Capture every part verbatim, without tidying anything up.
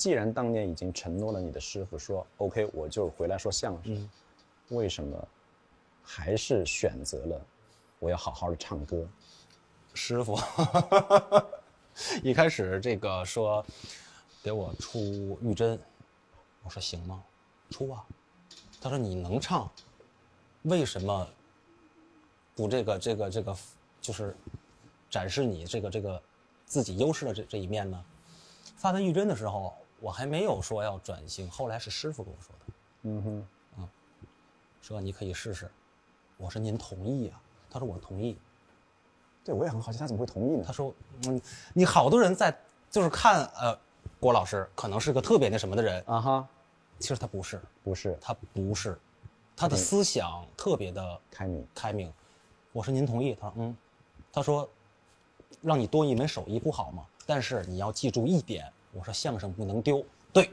既然当年已经承诺了你的师傅说 OK， 我就回来说相声， 嗯、 为什么还是选择了我要好好的唱歌？ 师傅一开始这个说给我出玉针，我说行吗？出啊。他说你能唱，为什么不这个这个这个就是展示你这个这个自己优势的这这一面呢？发完玉针的时候，我还没有说要转型，后来是师傅跟我说的。 嗯哼， 嗯，说你可以试试。我说您同意啊？他说我同意。 对，我也很好奇他怎么会同意呢？ 他说，嗯，你好多人在就是看呃，郭老师可能是个特别那什么的人啊哈， 其实他不是， 不是， 他不是，他的思想特别的开明开明。我说您同意？他说嗯，他说让你多一门手艺不好吗？但是你要记住一点，我说相声不能丢。对。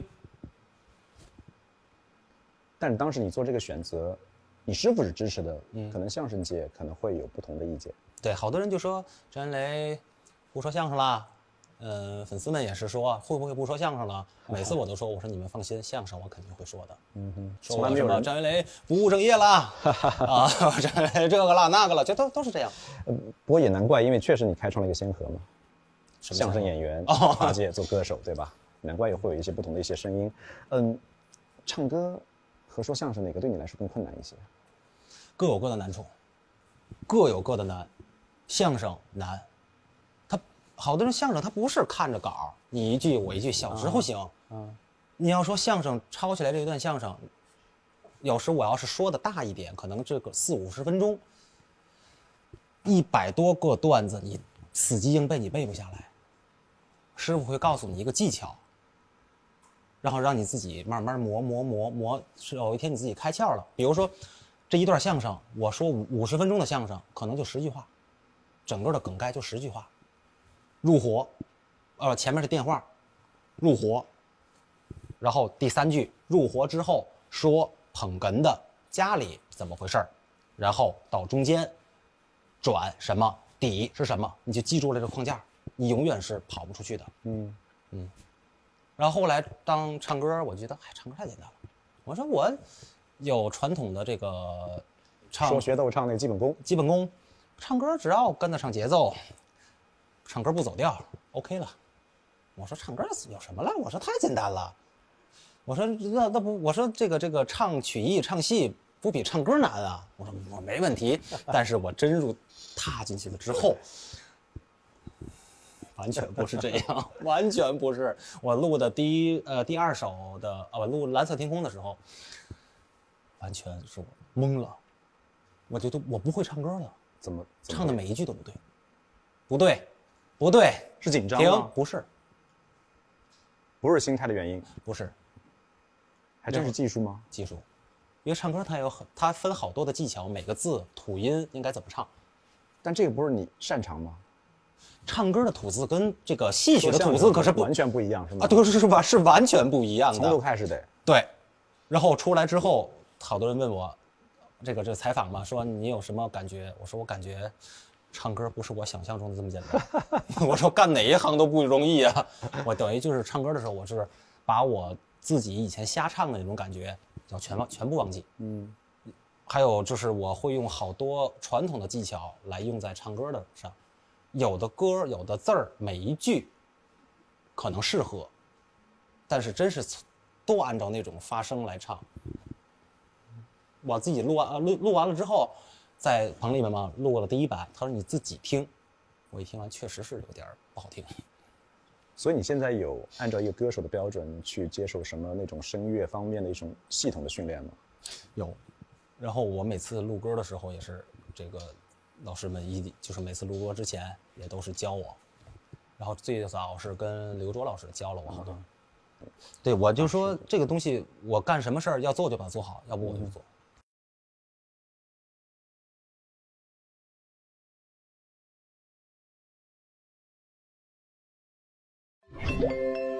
但是当时你做这个选择，你师傅是支持的，嗯，可能相声界可能会有不同的意见。 对，好多人就说张云雷不说相声啦，呃，粉丝们也是说会不会不说相声了？每次我都说，我说你们放心，相声我肯定会说的。 嗯哼， 说我什么张云雷不务正业啦，啊，张云雷这个啦那个了，就都都是这样。 呃，不过也难怪，因为确实你开创了一个先河嘛，相声演员跨界做歌手，对吧？难怪也会有一些不同的一些声音。嗯，唱歌和说相声哪个对你来说更困难一些？ 各有各的难处，各有各的难。相声难，他好多人相声他不是看着稿，你一句我一句，小时候行。 啊， 你要说相声抄起来这一段相声，有时我要是说的大一点，可能这个四五十分钟，一百多个段子，你死记硬背你背不下来。师傅会告诉你一个技巧，然后让你自己慢慢磨磨磨磨，是有一天你自己开窍了。比如说这一段相声，我说五五十分钟的相声，可能就十句话，整个的梗概就十句话。入伙，呃，前面是电话，入伙，然后第三句入伙之后说捧哏的家里怎么回事儿，然后到中间转什么底是什么，你就记住了这个框架，你永远是跑不出去的。 嗯嗯。然后后来当唱歌，我觉得哎，唱歌太简单了。我说我有传统的这个唱说学逗唱那个基本功， 基本功，唱歌只要跟得上节奏，唱歌不走调 ，OK 了。我说唱歌有什么了？我说太简单了。我说那那不，我说这个这个唱曲艺唱戏不比唱歌难啊？我说我没问题，但是我真入踏进去了之后，完全不是这样，完全不是。我录的第一呃第二首的呃我录《蓝色天空》的时候，完全是我懵了，我觉得我不会唱歌了， 怎么唱的每一句都不对，不对，不对， 是紧张停， 吗？ 不是， 不是心态的原因， 不是， 还真是技术吗？ 技术，因为唱歌它有很它分好多的技巧，每个字吐音应该怎么唱， 但这个不是你擅长吗？ 唱歌的吐字跟这个戏曲的吐字可是不完全不一样，是吗？ 啊，对，是是吧？是完全不一样的。 从头开始得对，然后出来之后，好多人问我，这个这个采访嘛，说你有什么感觉？我说我感觉，唱歌不是我想象中的这么简单。我说干哪一行都不容易啊！我等于就是唱歌的时候，我是把我自己以前瞎唱的那种感觉，要全忘全部忘记。 嗯， 还有就是我会用好多传统的技巧来用在唱歌的上。有的歌有的字儿每一句可能适合，但是真是都按照那种发声来唱。我自己录完录录完了之后，在棚里面嘛录了第一版，他说你自己听，我一听完确实是有点不好听。 所以你现在有按照一个歌手的标准去接受什么那种声乐方面的一种系统的训练吗？ 有，然后我每次录歌的时候也是这个。老师们一就是每次录歌之前也都是教我，然后最早是跟刘卓老师教了我好多。嗯、对，我就说这个东西我干什么事儿要做就把它做好，要不我就不做。 嗯